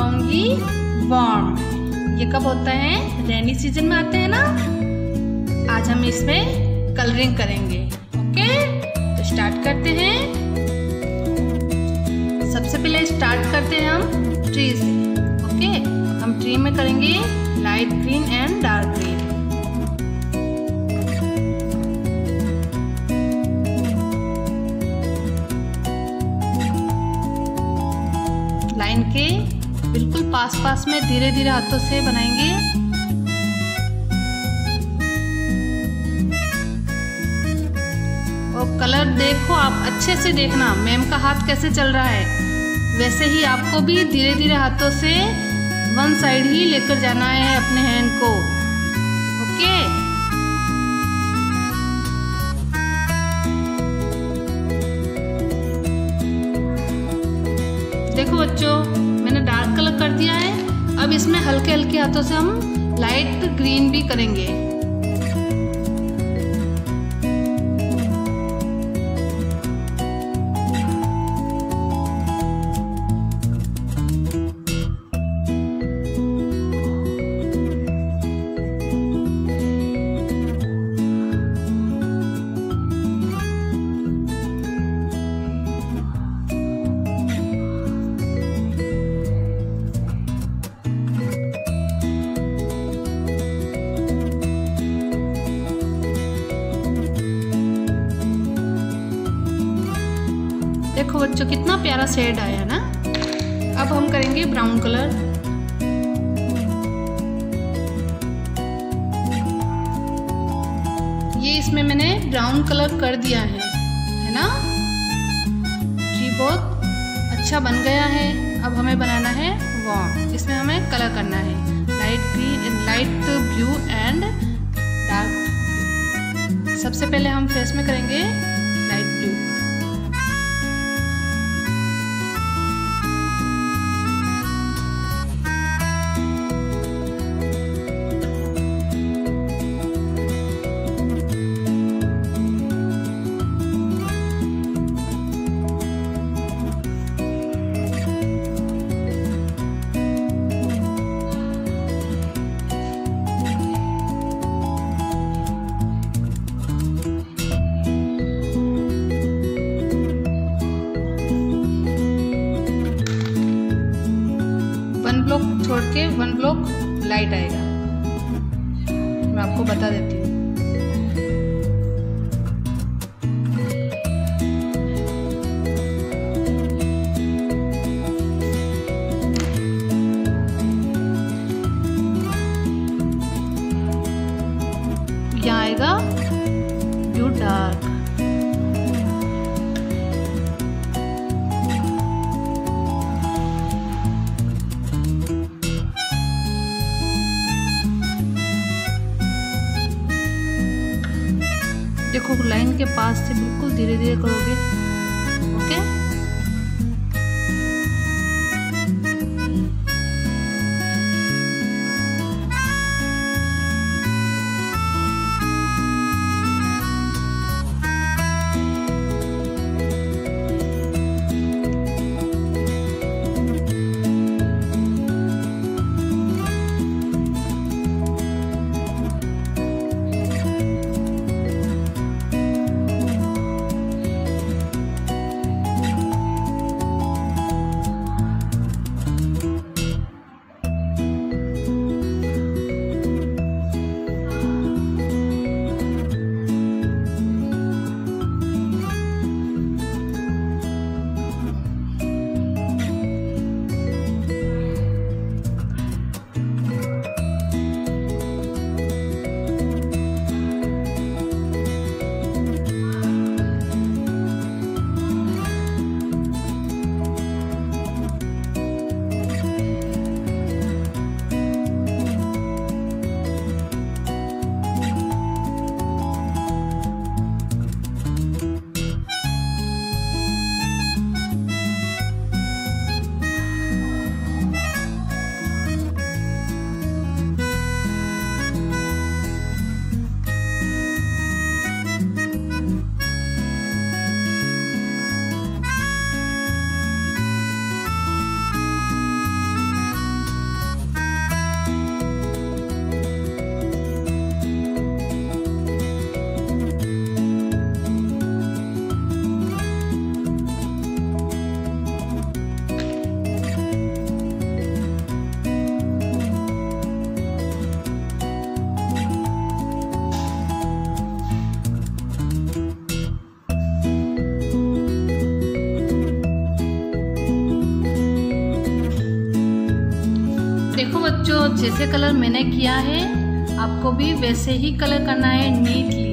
लगाऊंगी वार्म। ये कब होता है? रेनी सीजन में आते हैं ना। आज हम इसमें कलरिंग करेंगे। ओके, तो स्टार्ट करते हैं। सबसे पहले स्टार्ट करते हैं हम ट्री से। ओके, हम ट्री में करेंगे light green and dark green. Line के बिल्कुल पास में धीरे धीरे हाथों से बनाएंगे। और कलर देखो, आप अच्छे से देखना मैम का हाथ कैसे चल रहा है, वैसे ही आपको भी धीरे धीरे हाथों से वन साइड ही लेकर जाना है अपने हैंड को। ओके, देखो बच्चों, मैंने डार्क कलर कर दिया है। अब इसमें हल्के हल्के हाथों से हम लाइट ग्रीन भी करेंगे। देखो बच्चों, कितना प्यारा शेड आया ना। अब हम करेंगे ब्राउन कलर। ये इसमें मैंने ब्राउन कलर कर दिया है ना। जी, बहुत अच्छा बन गया है। अब हमें बनाना है वार्म। इसमें हमें कलर करना है light green, light blue and dark. सबसे पहले हम फेस में करेंगे लाइट ब्लू। ब्लॉक छोड़ के 1 ब्लॉक लाइट आएगा। मैं आपको बता देती हूँ। यहाँ आएगा ब्लू डार्क। देखो, लाइन के पास से बिल्कुल धीरे धीरे करोगे। ओके, देखो बच्चों, जैसे कलर मैंने किया है आपको भी वैसे ही कलर करना है नीटली।